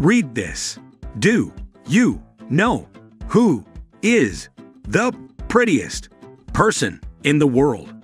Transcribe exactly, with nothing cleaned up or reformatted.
Read this. Do you know who is the prettiest person in the world?